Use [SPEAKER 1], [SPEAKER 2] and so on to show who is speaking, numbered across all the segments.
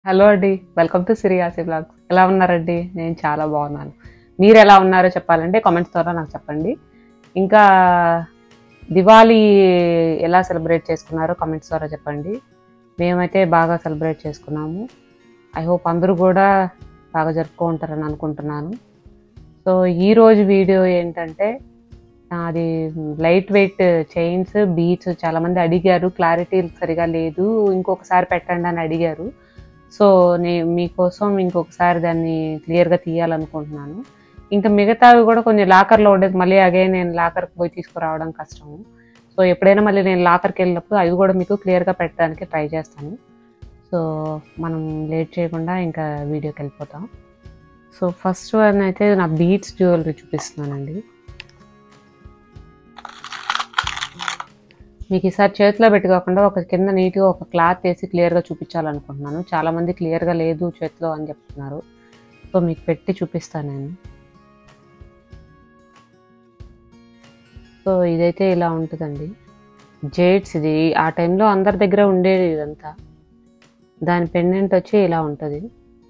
[SPEAKER 1] Hello అండి. Welcome to సిరియాసి vlogs. ఎలా ఉన్నారండి? నేను చాలా బాగున్నాను. మీరు ఎలా ఉన్నారో చెప్పాలంటే కామెంట్స్ ద్వారా నాకు చెప్పండి. ఇంకా దివాళీ ఎలా సెలబ్రేట్ చేసుకున్నారో కామెంట్స్ ద్వారా చెప్పండి. మేమైతే బాగా సెలబ్రేట్ చేసుకున్నాము. ఐ హోప్ అందరూ కూడా బాగా జరుపుకుంటారని అనుకుంటున్నాను. సో ఈరోజు వీడియో ఏంటంటే అది లైట్ వెయిట్ చైన్స్, బీడ్స్ చాలామంది అడిగారు. క్లారిటీ సరిగా లేదు, ఇంకొకసారి పెట్టండి అని అడిగారు. సో మీకోసం ఇంకొకసారి దాన్ని క్లియర్గా తీయాలనుకుంటున్నాను. ఇంకా మిగతావి కూడా కొన్ని లాకర్లో ఉండేది, మళ్ళీ అగైన్ నేను లాకర్కి పోయి తీసుకురావడం కష్టము. సో ఎప్పుడైనా మళ్ళీ నేను లాకర్కి వెళ్ళినప్పుడు అవి కూడా మీకు క్లియర్గా పెట్టడానికి ట్రై చేస్తాను. సో మనం లేట్ చేయకుండా ఇంకా వీడియోకి వెళ్ళిపోతాం. సో ఫస్ట్ వన్ అయితే నా బీడ్స్ జ్యువెలరీ చూపిస్తున్నానండి. మీకు ఈసారి చేతిలో పెట్టి కాకుండా ఒక కింద నీట్గా ఒక క్లాత్ వేసి క్లియర్గా చూపించాలనుకుంటున్నాను. చాలామంది క్లియర్గా లేదు చేతిలో అని చెప్తున్నారు. సో మీకు పెట్టి చూపిస్తాను నేను. సో ఇదైతే ఇలా ఉంటుందండి. జేడ్స్ ఇది ఆ టైంలో అందరి దగ్గర ఉండేది ఇదంతా. దాని పెండెంట్ వచ్చి ఇలా ఉంటుంది.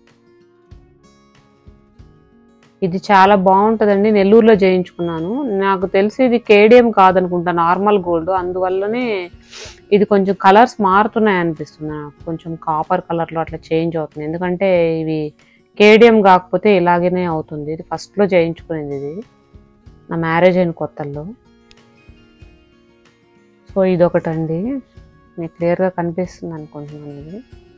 [SPEAKER 1] ఇది చాలా బాగుంటుందండి. నెల్లూరులో చేయించుకున్నాను. నాకు తెలిసి ఇది కేడిఎం కాదనుకుంటా, నార్మల్ గోల్డ్. అందువల్లనే ఇది కొంచెం కలర్స్ మారుతున్నాయి అనిపిస్తుంది నాకు. కొంచెం కాపర్ కలర్లో అట్లా చేంజ్ అవుతుంది. ఎందుకంటే ఇవి కేడిఎం కాకపోతే ఇలాగనే అవుతుంది. ఇది ఫస్ట్లో చేయించుకునేది, ఇది నా మ్యారేజ్ అయిన కొత్తల్లో. సో ఇదొకటండి, మీకు క్లియర్గా కనిపిస్తుంది అనుకుంటున్నాను. ఇది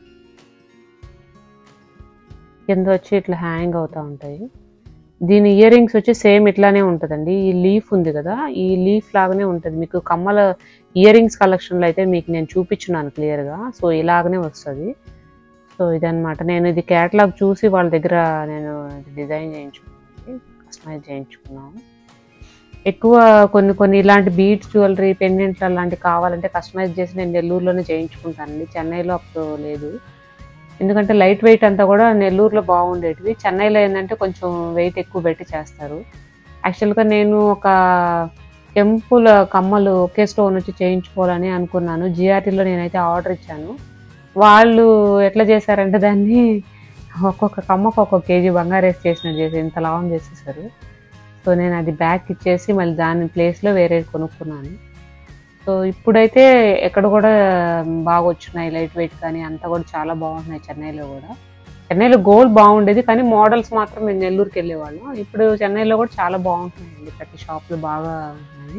[SPEAKER 1] కింద వచ్చి ఇట్లా హ్యాంగ్ అవుతూ ఉంటాయి. దీని ఇయర్ రింగ్స్ వచ్చి సేమ్ ఇట్లానే ఉంటుందండి. ఈ లీఫ్ ఉంది కదా, ఈ లీఫ్ లాగానే ఉంటుంది. మీకు కమ్మల ఇయర్ రింగ్స్ కలెక్షన్లో అయితే మీకు నేను చూపించున్నాను క్లియర్గా. సో ఇలాగనే వస్తుంది. సో ఇదనమాట. నేను ఇది క్యాటలాగ్ చూసి వాళ్ళ దగ్గర నేను డిజైన్ చేయించుకున్నాను, కస్టమైజ్ చేయించుకున్నాను. ఎక్కువ కొన్ని ఇలాంటి బీడ్స్ జ్యువెలరీ, పెండెంట్లు అలాంటివి కావాలంటే కస్టమైజ్ చేసి నేను నెల్లూరులోనే చేయించుకుంటానండి. చెన్నైలో అప్పుడు లేదు. ఎందుకంటే లైట్ వెయిట్ అంతా కూడా నెల్లూరులో బాగుండేటివి. చెన్నైలో ఏంటంటే కొంచెం వెయిట్ ఎక్కువ పెట్టి చేస్తారు. యాక్చువల్గా నేను ఒక టెంపుల్ కమ్మలు ఒకే స్టోన్ వచ్చి చేయించుకోవాలని అనుకున్నాను. జిఆర్టీలో నేనైతే ఆర్డర్ ఇచ్చాను. వాళ్ళు ఎట్లా చేశారంటే దాన్ని ఒక్కొక్క కమ్మకు ఒక్కొక్క కేజీ బంగారేసి చేసినట్టు చేసి ఇంత లాభం చేసేసారు. సో నేను అది బ్యాక్ ఇచ్చేసి మళ్ళీ దాని ప్లేస్లో వేరే కొనుక్కున్నాను. సో ఇప్పుడైతే ఎక్కడ కూడా బాగా వచ్చినాయి లైట్ వెయిట్, కానీ అంతా కూడా చాలా బాగుంటున్నాయి. చెన్నైలో కూడా, చెన్నైలో గోల్డ్ బాగుండేది కానీ మోడల్స్ మాత్రం మేము నెల్లూరుకి వెళ్ళేవాళ్ళం. ఇప్పుడు చెన్నైలో కూడా చాలా బాగుంటున్నాయండి, ప్రతి షాప్లో బాగా ఉన్నాయి.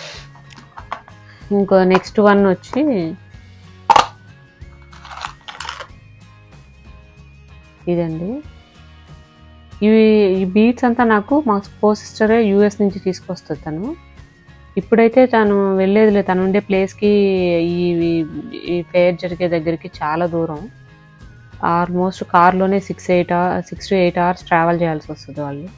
[SPEAKER 1] ఇంకో నెక్స్ట్ వన్ వచ్చి ఇదండి. ఈ బీడ్స్ అంతా నాకు మా కో సిస్టరే యూఎస్ నుంచి తీసుకొస్తుంది తను. ఇప్పుడైతే తను వెళ్ళేదిలే, తను ఉండే ప్లేస్కి ఈ ఫేర్ జరిగే దగ్గరికి చాలా దూరం. ఆల్మోస్ట్ కార్లోనే 6 to 8 hours ట్రావెల్ చేయాల్సి వస్తుంది వాళ్ళు.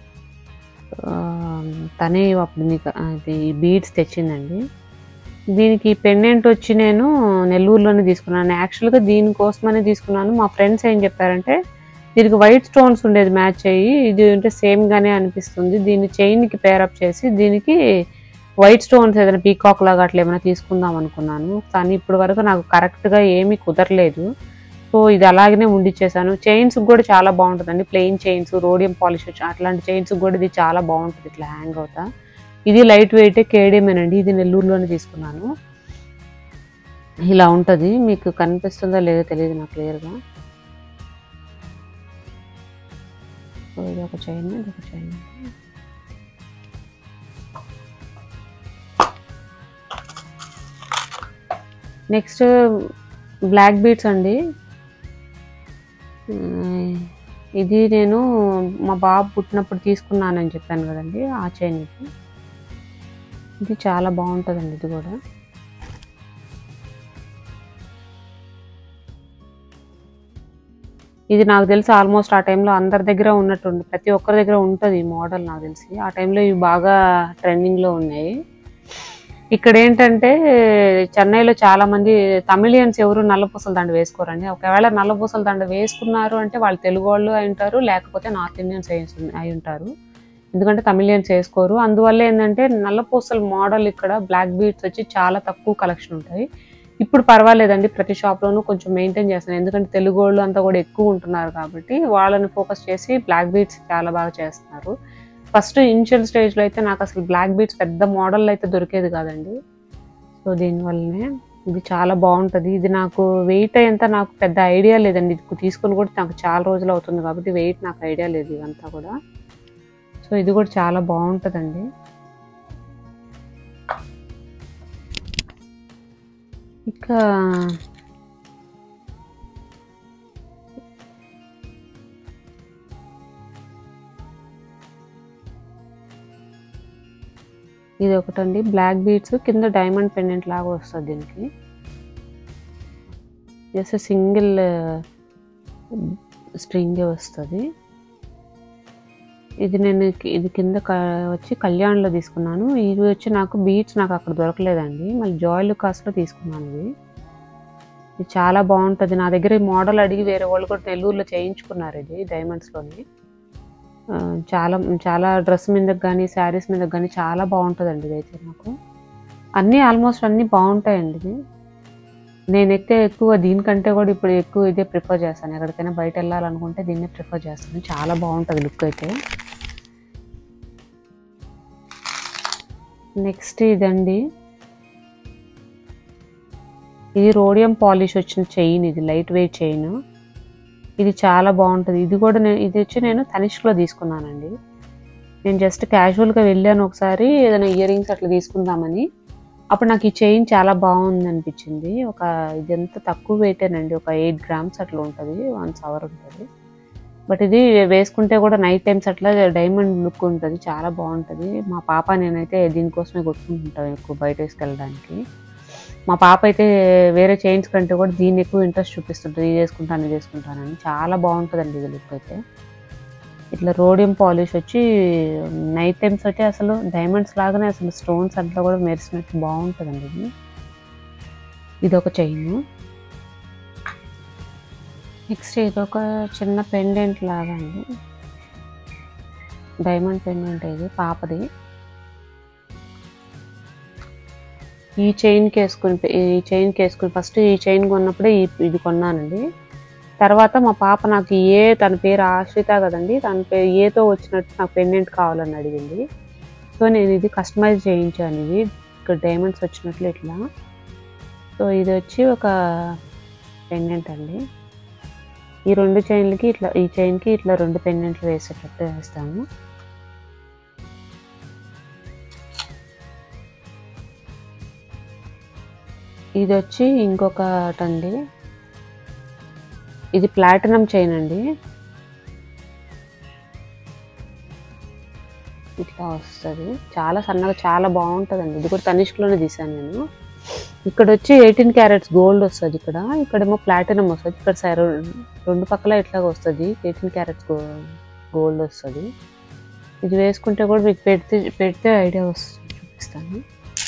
[SPEAKER 1] తనే అప్పుడు ఈ బీడ్స్ తెచ్చిందండి. దీనికి పెండెంట్ వచ్చి నేను నెల్లూరులోనే తీసుకున్నాను. యాక్చువల్గా దీనికోసమనే తీసుకున్నాను. మా ఫ్రెండ్స్ ఏం చెప్పారంటే దీనికి వైట్ స్టోన్స్ ఉండేది మ్యాచ్ అయ్యి, ఇది అంటే సేమ్గానే అనిపిస్తుంది, దీన్ని చైన్కి పేరప్ చేసి దీనికి వైట్ స్టోన్స్ ఏదైనా పీకాక్ లాగా అట్లా ఏమైనా తీసుకుందాం అనుకున్నాను. కానీ ఇప్పటి వరకు నాకు కరెక్ట్గా ఏమీ కుదరలేదు. సో ఇది అలాగనే ఉండిచ్చేసాను. చైన్స్ కూడా చాలా బాగుంటుందండి. ప్లెయిన్ చైన్స్, రోడియం పాలిష్ అట్లాంటి చైన్స్ కూడా ఇది చాలా బాగుంటుంది ఇట్లా హ్యాంగ్ అవుతా. ఇది లైట్ వెయిట్ కేడియమేనండి. ఇది నెల్లూరులోనే తీసుకున్నాను. ఇలా ఉంటుంది. మీకు కనిపిస్తుందో లేదో తెలియదు నాకు క్లియర్గా. సో ఇది ఒక చైన్, ఇది ఒక చైన్. నెక్స్ట్ బ్లాక్ బీడ్స్ అండి. ఇది నేను మా బాబు పుట్టినప్పుడు తీసుకున్నానని చెప్పాను కదండి, ఆ చైన్ ఇది చాలా బాగుంటుందండి. ఇది కూడా ఇది నాకు తెలిసి ఆల్మోస్ట్ ఆ టైంలో అందరి దగ్గర ఉన్నట్టుంది, ప్రతి ఒక్కరి దగ్గర ఉంటుంది ఈ మోడల్ నాకు తెలిసి. ఆ టైంలో ఇవి బాగా ట్రెండింగ్లో ఉన్నాయి. ఇక్కడ ఏంటంటే చెన్నైలో చాలా మంది తమిళియన్స్ ఎవరు నల్లపూసల దండ వేసుకోరండి. ఒకవేళ నల్లపూసల దండ వేసుకున్నారు అంటే వాళ్ళు తెలుగు వాళ్ళు అయి ఉంటారు, లేకపోతే నార్త్ ఇండియన్స్ అయి ఉంటారు. ఎందుకంటే తమిళియన్స్ వేసుకోరు. అందువల్ల ఏంటంటే నల్లపూసల మోడల్ ఇక్కడ బ్లాక్ బీడ్స్ వచ్చి చాలా తక్కువ కలెక్షన్ ఉంటాయి. ఇప్పుడు పర్వాలేదండి, ప్రతి షాప్లోనూ కొంచెం మెయింటైన్ చేస్తాను. ఎందుకంటే తెలుగు వాళ్ళు అంతా కూడా ఎక్కువ ఉంటున్నారు కాబట్టి వాళ్ళని ఫోకస్ చేసి బ్లాక్ బీడ్స్ చాలా బాగా చేస్తున్నారు. ఫస్ట్ ఇనిషియల్ స్టేజ్లో అయితే నాకు అసలు బ్లాక్ బీడ్స్ పెద్ద మోడల్ అయితే దొరికేది కాదండి. సో దీనివల్లనే ఇది చాలా బాగుంటుంది. ఇది నాకు వెయిట్ ఎంత నాకు పెద్ద ఐడియా లేదండి. ఇది తీసుకొని కూడా నాకు చాలా రోజులు అవుతుంది కాబట్టి వెయిట్ నాకు ఐడియా లేదు ఇదంతా కూడా. సో ఇది కూడా చాలా బాగుంటుందండి. ఇంకా ఇది ఒకటండి, బ్లాక్ బీడ్స్ కింద డైమండ్ పెండెంట్ లాగా వస్తుంది. దీనికి జస్ట్ సింగిల్ స్ట్రింగే వస్తుంది. ఇది కింద వచ్చి కళ్యాణ్లో తీసుకున్నాను. ఇది వచ్చి నాకు బీడ్స్ నాకు అక్కడ దొరకలేదండి, మళ్ళీ జాయ్ లుకాస్లో తీసుకున్నాను. ఇది చాలా బాగుంటుంది. నా దగ్గర ఈ మోడల్ అడిగి వేరే వాళ్ళు కూడా నెల్లూరులో చేయించుకున్నారు ఇది డైమండ్స్లోని. చాలా చాలా డ్రెస్ మీదకి కానీ శారీస్ మీదకి కానీ చాలా బాగుంటుందండి. ఇదైతే నాకు ఆల్మోస్ట్ అన్నీ బాగుంటాయండి. ఇది నేనైతే ఎక్కువ దీనికంటే కూడా ఇప్పుడు ఎక్కువ ఇదే ప్రిఫర్ చేస్తాను. ఎక్కడికైనా బయట వెళ్ళాలనుకుంటే దీన్నే ప్రిఫర్ చేస్తాను. చాలా బాగుంటుంది లుక్ అయితే. నెక్స్ట్ ఇదండి, ఇది రోడియం పాలిష్ వచ్చిన చైన్. ఇది లైట్ వెయిట్ చైన్. ఇది చాలా బాగుంటుంది. ఇది వచ్చి నేను తనిష్క్లో తీసుకున్నానండి. నేను జస్ట్ క్యాజువల్గా వెళ్ళాను ఒకసారి ఏదైనా ఇయర్ రింగ్స్ అట్లా తీసుకుందామని. అప్పుడు నాకు ఈ చైన్ చాలా బాగుంది అనిపించింది. ఇదంతా తక్కువ వెయిటేనండి, ఒక 8 గ్రామ్స్ అట్లా ఉంటుంది, 1 అవర్ ఉంటుంది. బట్ ఇది వేసుకుంటే కూడా నైట్ టైమ్స్ అట్లా డైమండ్ లుక్ ఉంటుంది, చాలా బాగుంటుంది. మా పాప నేనైతే దీనికోసమే కొట్టుకుంటుంటాం ఎక్కువ బయట వేసుకెళ్ళడానికి. మా పాప అయితే వేరే చైన్స్ కంటే కూడా దీన్ని ఎక్కువ ఇంట్రెస్ట్ చూపిస్తుంటుంది. ఇది వేసుకుంటానని. చాలా బాగుంటుందండి ఇది లుక్ అయితే. ఇట్లా రోడియం పాలిష్ వచ్చి నైట్ టైమ్స్ వచ్చి అసలు డైమండ్స్ లాగానే అసలు స్టోన్స్ అంతా కూడా మెరిసినట్టు బాగుంటుందండి. ఇది ఒక చైన్. నెక్స్ట్ ఇదొక చిన్న పెండెంట్ లాగా అండి, డైమండ్ పెండెంట్. ఇది పాపది. ఈ చైన్కి వేసుకుని ఫస్ట్ ఈ చైన్ కొన్నప్పుడే ఇది కొన్నానండి. తర్వాత మా పాప నాకు తన పేరు ఆశ్రిత కదండి, తన పేరు ఏతో వచ్చినట్టు నాకు పెండెంట్ కావాలని అడిగింది. సో నేను ఇది కస్టమైజ్ చేయించాను. ఇది ఇక్కడ డైమండ్స్ వచ్చినట్లు ఇట్లా. సో ఇది వచ్చి ఒక పెండెంట్ అండి. ఈ 2 చైన్లకి ఇట్లా, ఈ చైన్కి ఇట్లా 2 పెండెంట్లు వేసేటట్టు వేస్తాము. ఇది వచ్చి ఇంకొకటండి, ఇది ప్లాటినం చైన్ అండి. ఇట్లా వస్తుంది, చాలా సన్నగా చాలా బాగుంటుందండి. ఇది కూడా తనిష్క్లోనే తీసాను నేను. ఇక్కడ వచ్చి 18 క్యారెట్స్ గోల్డ్ వస్తుంది. ఇక్కడేమో ప్లాటినం వస్తుంది. ఇక్కడ 2 పక్కల ఇట్లాగా వస్తుంది, 18 క్యారెట్స్ గోల్డ్ వస్తుంది. ఇది వేసుకుంటే కూడా మీకు పెడితే ఐడియా వస్తుంది, చూపిస్తాను.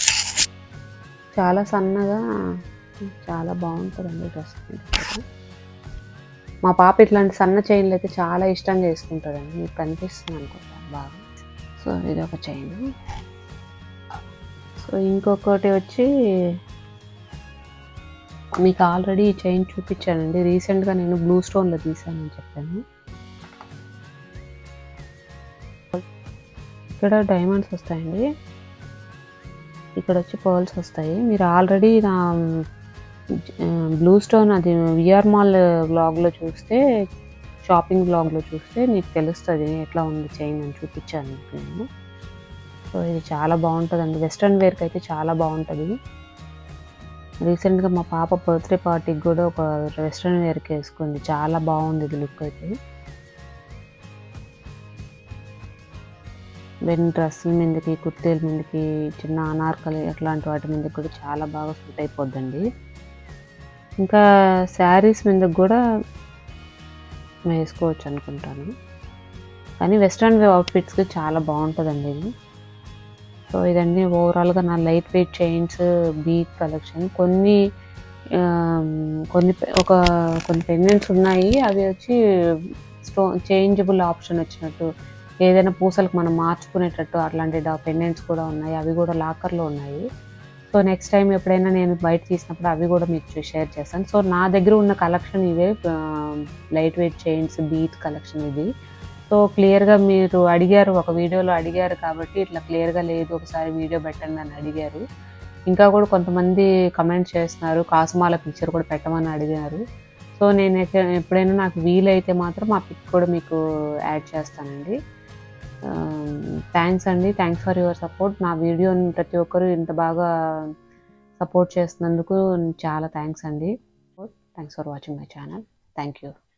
[SPEAKER 1] చాలా సన్నగా చాలా బాగుంటుందండి డ్రెస్. మా పాప ఇట్లాంటి సన్న చైన్లు అయితే చాలా ఇష్టంగా వేసుకుంటుందండి. మీకు కనిపిస్తుంది అనుకుంటా బాగా. సో ఇది ఒక చైన్. సో ఇంకొకటి వచ్చి మీకు ఆల్రెడీ ఈ చైన్ చూపించానండి, రీసెంట్గా నేను బ్లూ స్టోన్లో తీసానని చెప్పాను. ఇక్కడ డైమండ్స్ వస్తాయండి, ఇక్కడ వచ్చి పర్ల్స్ వస్తాయి. మీరు ఆల్రెడీ నా బ్లూ స్టోన్ అది విఆర్ మాల్ బ్లాగ్లో చూస్తే, షాపింగ్ బ్లాగ్లో చూస్తే మీకు తెలుస్తుంది ఎట్లా ఉంది చైన్ అని చూపించాను నేను. సో ఇది చాలా బాగుంటుందండి, వెస్ట్రన్ వేర్కి అయితే చాలా బాగుంటుంది. రీసెంట్గా మా పాప బర్త్డే పార్టీకి కూడా ఒక వెస్ట్రన్ వేర్కి వేసుకుంది, చాలా బాగుంది ఇది లుక్ అయితే. వెన్ డ్రెస్సుల మీదకి, కుర్తీల మీదకి, చిన్న అనార్కలి అట్లాంటి వాటి మీదకి కూడా చాలా బాగా సూట్ అయిపోద్దండి. ఇంకా శారీస్ మీదకి కూడా వేసుకోవచ్చు అనుకుంటాను, కానీ వెస్ట్రన్ వే అవుట్ఫిట్స్కి చాలా బాగుంటుందండి ఇది. సో ఇదండి ఓవరాల్గా నా light weight chains bead collection. కొన్ని పెండెంట్స్ ఉన్నాయి, అవి వచ్చి చేంజబుల్ ఆప్షన్ వచ్చినట్టు, ఏదైనా పూసలకు మనం మార్చుకునేటట్టు అట్లాంటి పెండెంట్స్ కూడా ఉన్నాయి, అవి కూడా లాకర్లో ఉన్నాయి. సో నెక్స్ట్ టైం ఎప్పుడైనా నేను బయట తీసినప్పుడు అవి కూడా మీకు షేర్ చేస్తాను. సో నా దగ్గర ఉన్న కలెక్షన్ ఇవే, light weight chains bead collection ఇది. సో క్లియర్గా మీరు అడిగారు, ఒక వీడియోలో అడిగారు కాబట్టి ఇట్లా క్లియర్గా లేదు, ఒకసారి వీడియో పెట్టండి అని అడిగారు. ఇంకా కూడా కొంతమంది కమెంట్ చేస్తున్నారు, కాసుమాల పిక్చర్ కూడా పెట్టమని అడిగారు. సో నేను ఎప్పుడైనా నాకు వీలైతే మాత్రం ఆ పిక్ కూడా మీకు యాడ్ చేస్తానండి. థ్యాంక్స్ అండి, థ్యాంక్స్ ఫర్ యువర్ సపోర్ట్. నా వీడియోని ప్రతి ఒక్కరు ఇంత బాగా సపోర్ట్ చేస్తున్నందుకు చాలా థ్యాంక్స్ అండి. Thanks for watching my channel. Thank you.